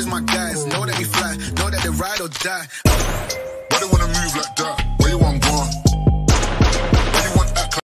my guys. Know that we fly, know that they ride or die. Why they wanna move like that?